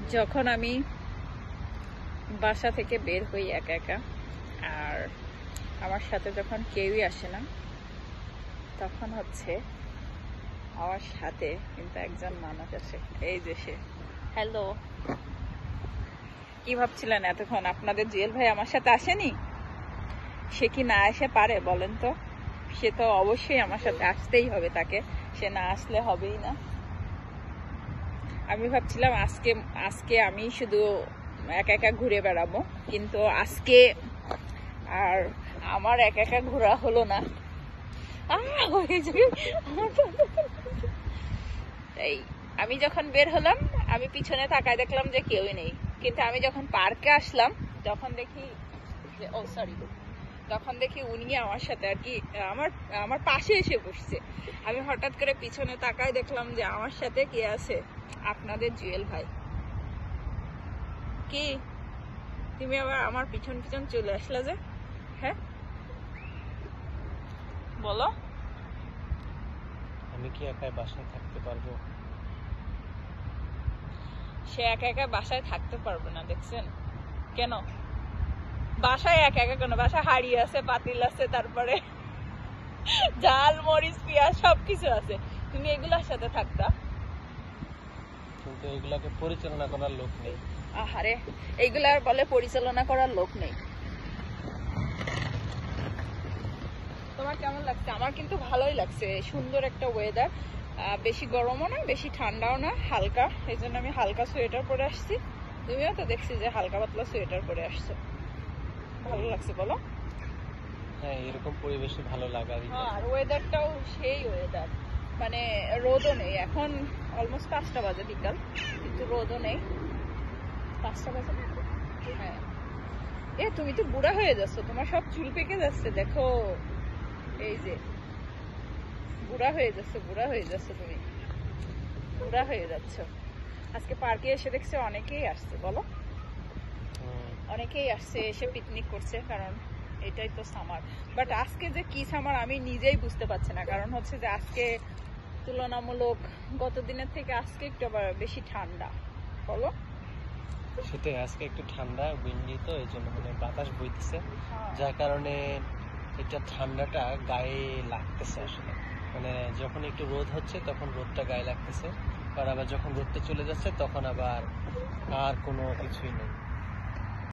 যখন আমি বাসা থেকে বের হই একা একা, আর আমার সাথে যখন কেউই আসে না, তখন হচ্ছে আমার সাথে কিন্তু একজন মানুষ আসে। এই যে সে। হ্যালো। কি ভাবছিলেন এতক্ষণ আপনাদের জুয়েল ভাই আমার সাথে আসেনি? সে কি না এসে পারে বলেন তো? সে তো অবশ্যই আমার সাথে আসতেই হবে তাকে, সে না আসলে হবেই না। আমি ভাবছিলাম আজকে আজকে আমি শুধু একা একা ঘুরে বেড়াবো, কিন্তু আজকে আর আমার একা একা ঘোরা হলো না। এই আমি যখন বের হলাম, আমি পিছনে তাকায় দেখলাম যে কেউই নেই, কিন্তু আমি যখন পার্কে আসলাম তখন দেখি যে তখন দেখি উনি আমার সাথে আর কি আমার আমার পাশে এসে বসছে। আমি হঠাৎ করে পিছনে তাকায় দেখলাম যে আমার সাথে কে আছে, আপনাদের জুয়েল ভাই। কি তুমি আবার আমার পিছন পিছন চলে আসলা যে? হ্যাঁ বলো। আমি কি একা বাসায় থাকতে পারবো? সে একা একা বাসায় থাকতে পারবে না, দেখছেন? কেন বাসায় একা একা? কেন বাসায় হাড়ি আছে, পাতিল আছে, তারপরে ঝাল মরিচ পেঁয়াজ সবকিছু আছে, তুমি এগুলোর সাথে থাকতা? কিন্তু এগুলাকে পরিচালনা করার লোক নেই। আহারে, এইগুলার বলে পরিচালনা করার লোক নেই। তোমার কেমন লাগছে? আমার কিন্তু ভালোই লাগছে, সুন্দর একটা ওয়েদার। বেশি গরমও না, বেশি ঠান্ডাও না, হালকা। এই জন্য আমি হালকা সোয়েটার পরে আসছি। তুমিও তো দেখছি যে হালকা পাতলা সোয়েটার পরে আসছো। ভালো লাগছে বলো? হ্যাঁ, এরকম পরিবেশে ভালো লাগারই কথা। আর ওয়েদারটাও সেই ওয়েদার, মানে রোদও নেই। এখন অলমোস্ট 5টা বাজে বিকাল, কিন্তু রোদও নেই। 5টা বাজে? হ্যাঁ। তুমি তো বুড়া হয়ে যাচ্ছ, তোমার সব চুল পেকে যাচ্ছে দেখো। এই যে বুড়া হয়ে যাচ্ছে, বুড়া হয়ে যাচ্ছে, তুমি বুড়া হয়ে যাচ্ছ। আজকে পার্কে এসে দেখছে অনেকেই আসছে, বলো? অনেকেই আসছে, এসে পিকনিক করছে, কারণ এটাই তো সামার। বাট আজকে যে কি সামার আমি নিজেই বুঝতে পারছি না, কারণ হচ্ছে যে আজকে তুলনামূলক গত দিনের থেকে আজকে একটু আবার বেশি ঠান্ডা, বলো? সেটাই, আজকে একটু ঠান্ডা, উইন্ডি, তো এই জন্য মানে বাতাস বইতেছে, যার কারণে এটা ঠান্ডাটা গায়ে লাগতেছে আসলে। মানে যখন একটু রোদ হচ্ছে তখন রোদটা গায়ে লাগতেছে, আর আবার যখন রোদটা চলে যাচ্ছে তখন আবার আর কোনো কিছুই নেই।